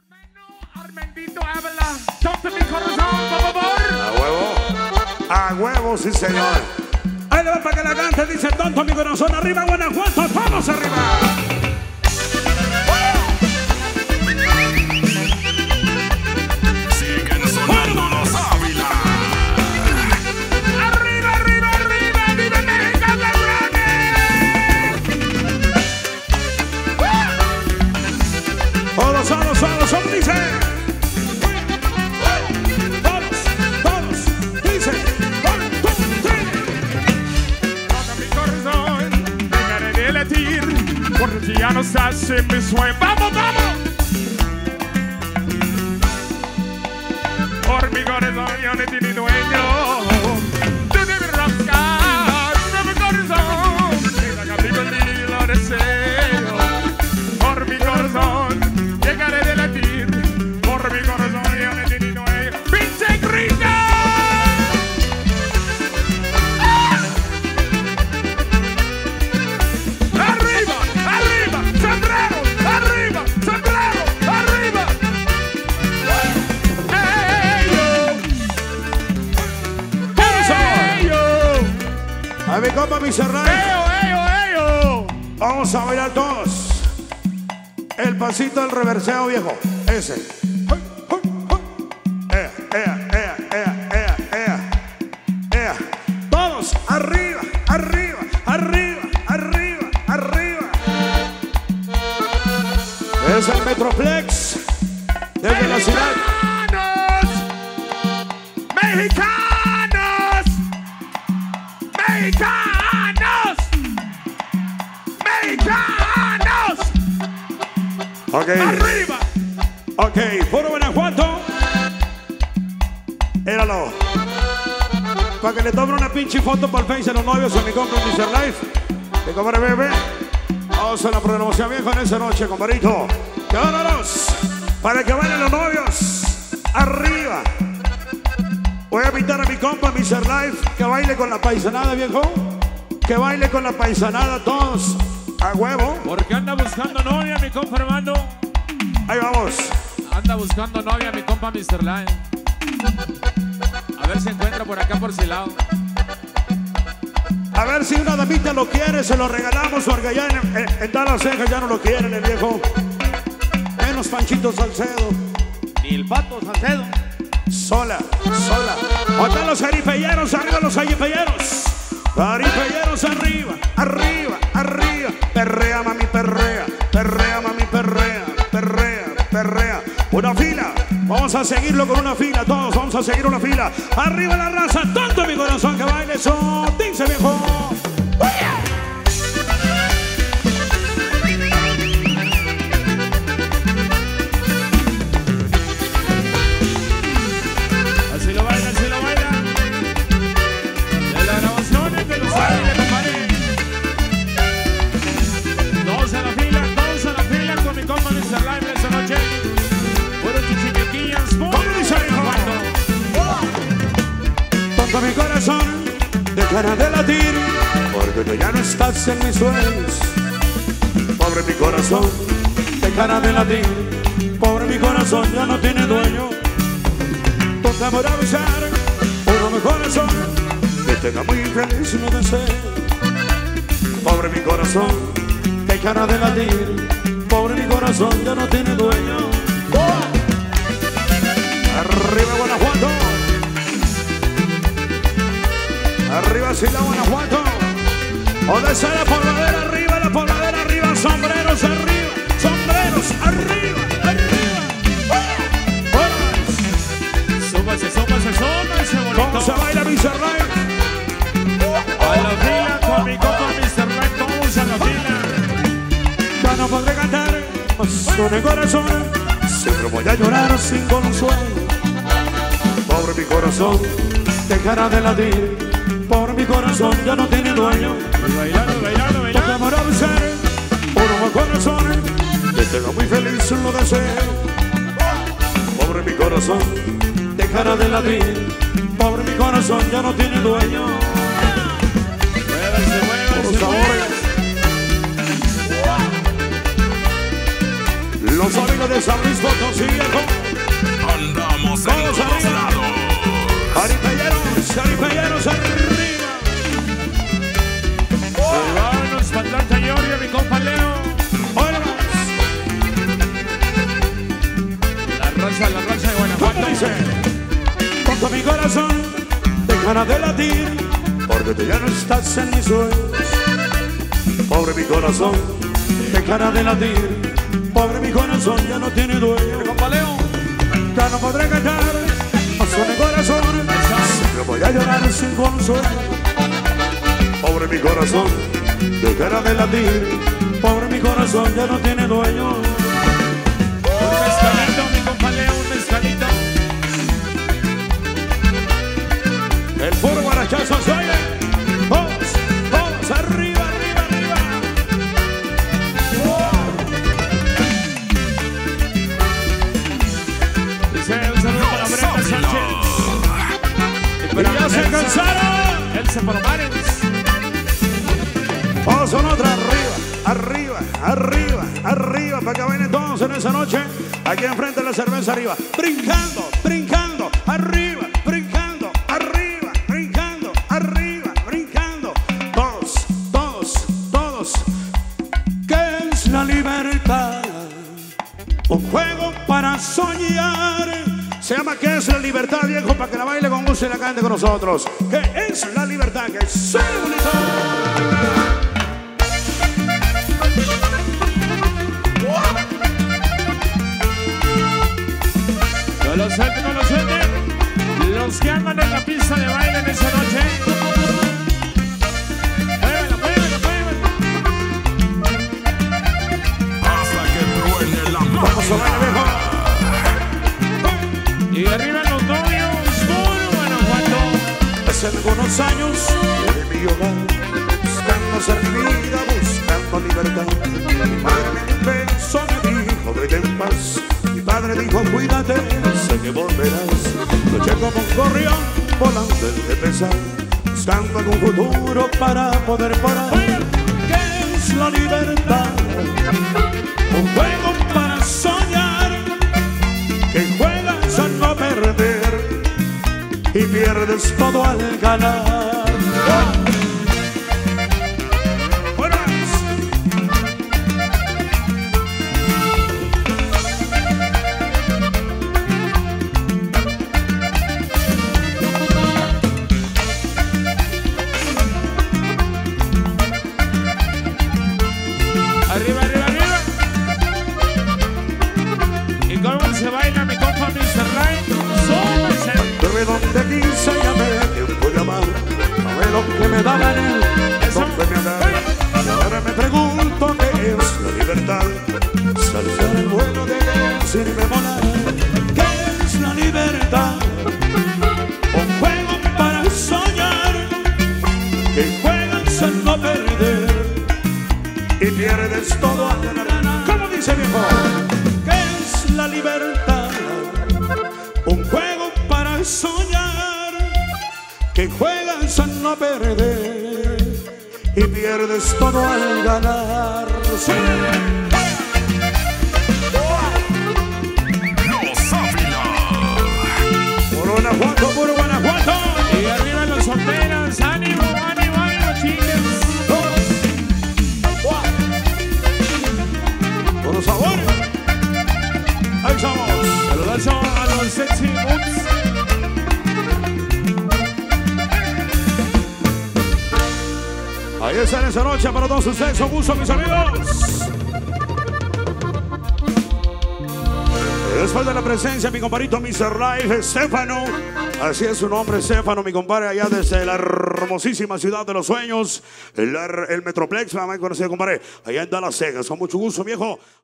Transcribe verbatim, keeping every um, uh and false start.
Armendito habla, toque mi corazón, por favor. A huevo, a huevo, sí señor. Ahí le va para que la cante, dice tonto mi corazón. Arriba Guanajuato, todos arriba. Siguen sonando los Ávila. Arriba, arriba, arriba, vive México, cabrones. Todos, todos, todos, todos, dice. Porque ya no estás en mi sueño. ¡Vamos, vamos! Por mi corazón yo no tiene dueño. Tú debes rascar de mi corazón. Mira que abrí conmigo lo deseo. Por mi corazón llegaré de latir. Por mi corazón yo no tiene dueño. ¡Pinche grito! A mi compa mister Life. ¡Eyo, eyo, eyo! Vamos a bailar todos. El pasito del reverseo, viejo. Ese. Ea, ea, ea, ea, ea, ea. Ea. Todos arriba, arriba, arriba, arriba, arriba. Es el Metroplex desde la ciudad. ¡Mexicanos! ¡Mexicanos! ¡Mexicanos! Ok. ¡Arriba! Ok, puro Guanajuato. Éralo. Para que le tomen una pinche foto para el Face a los novios a mi compa mister Life. Que compadre bebé. Vamos a la programación vieja en esa noche, compadrito. Que vámonos. Para que bailen los novios. Arriba. Voy a invitar a mi compa mister Life que baile con la paisanada, viejo. Que baile con la paisanada todos. A huevo. Porque anda buscando novia, mi compa Armando. Ahí vamos. Anda buscando novia, mi compa mister Life. A ver si encuentra por acá por ese lado. A ver si una damita lo quiere, se lo regalamos, porque ya en, en, en Dallas, Texas ya no lo quieren el viejo. Menos Panchito Salcedo. Ni el Pato Salcedo. Sola, sola. ¿Dónde los aripelleros? Arriba los aripelleros. Aripelleros arriba, arriba, arriba. Perrea, mami, perrea. Perrea, mami, perrea. Perrea, perrea. Una fila. Vamos a seguirlo con una fila. Todos vamos a seguir una fila. Arriba la raza. Tonto mi corazón que baile eso. Dice viejo. Así lo baila, así lo baila. De las grabaciones de los Ávila, compadre. Todos a la fila, todos a la fila con mi compa mister Life esta noche. Puro chichimequillas, puro Guanajuato. Tonto mi corazón, dejará de latir, porque tú ya no estás en mis sueños. Pobre mi corazón, dejará de latir, pobre mi corazón ya no tiene dueño. Ponte amor a besar, por mi corazón, que tenga muy feliz no deseo. Pobre mi corazón, dejará de latir, pobre mi corazón ya no tiene dueño. Arriba Guanajuato. Arriba Sila, Guanajuato. ¿Dónde está la pobladera? Arriba, la pobladera, arriba. Sombreros arriba, sombreros arriba, arriba. Súbase, súbase, súbase, bonito. ¿Cómo se baila mister Life? A la fila con mi compa mister Life, todos a la fila. Ya no podré cantar, con el corazón. Siempre voy a llorar sin consuelo. Pobre mi corazón, dejará de latir. Por mi corazón ya no tiene dueño. Y bailando, bailando, Porque bailando. amor a besar, por mi corazón, que tenga muy feliz lo deseo. Pobre mi corazón, dejará de latir. Pobre mi corazón ya no tiene dueño. Muévanse, muévanse, Por favor. muévanse. Los amigos de de San Luis Potosí, viejo. Andamos en Todos todos arriba. lados. Jaripelleros, jaripelleros arriba. Vámonos para Atlanta, Georgia, mi compa Leo. Hola más. La raza, la raza de Guanajuato. ¿Cómo dice? Cuando mi corazón dejará de latir, porque tú ya no estás en mis sueños. Pobre mi corazón dejará de latir, pobre mi corazón ya no tiene dueño. Compa Leo. Ya no podré cantar más con mi corazón, siempre voy a llorar sin consuelo. Pobre mi corazón dejará de latir, pobre mi corazón ya no tiene dueño. Un mezcalito, mi compa Leo, un mezcalito. El puro guarachazo se oye. Todos, todos, arriba, arriba, arriba. Dice un saludo para Brenda Sánchez. Y ya se cansaron. Elsa Palomares. Todos son otra, arriba, arriba, arriba, arriba, para que bailen todos en esa noche. Aquí enfrente de la cerveza arriba, brincando, brincando, arriba, brincando, arriba, brincando, arriba, brincando. Todos, todos, todos. ¿Qué es la libertad? Un juego para soñar. Se llama ¿Qué es la libertad, viejo? Para que la baile con gusto y la cante con nosotros. ¿Qué es la libertad? Que suene bonito. No lo suelten, no lo suelten. Los que andan en la pista de baile en esa noche. Muévela, muévela, muévela. Hasta que truene la Vamos a bailar, máquina. viejo. Y arriba los novios, puro Guanajuato. Hace algunos años de mi hogar, buscando ser mi vida, buscando libertad. Mi madre me dio un beso, me dijo vete en paz. Mi padre dijo cuídate, sé que volverás. Luché como un gorrión volando de pesar, buscando algún futuro para poder parar. ¿Qué es la libertad? Un juego para soñar, que juegas a no perder y pierdes todo al ganar. Buenas. Arriba, arriba, arriba. ¿Y cómo se baila mi compa mister Light? Súbese. Tuve donde quise y amé tiempo de amar, amé lo que me daban él, Eso. donde me daban. Y ahora me pregunto qué es la libertad, saltar el vuelo de sin me volar. ¿Qué es la libertad? Un juego para soñar, que juegas a no perder y pierdes todo al ganar. ¿Cómo dice viejo? ¿Qué es la libertad? Un juego para soñar, que juegas a no perder y pierdes todo al ganar. Sí. Los Ávila. Puro Guanajuato, puro Guanajuato. Y arriba los solteras. Ánimo, ánimo, ánimo, chicas. Por los sabores. Ahí estamos. Saludazo a los sexy boots. Ahí está en esa noche para todos ustedes. Con gusto, mis amigos. Después de la presencia, mi compadrito mister Life, Estefano. Así es su nombre, Estefano, mi compadre, allá desde la hermosísima ciudad de los sueños, el, el Metroplex, mamá, conocido, compadre, allá en Dallas, Texas. Con mucho gusto, viejo.